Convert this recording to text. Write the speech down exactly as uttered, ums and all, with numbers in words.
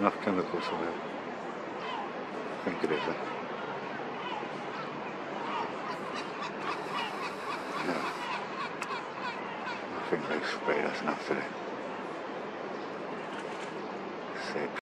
enough chemicals in there. I think it isn't. Yeah. I think they sprayed us enough today. Sick.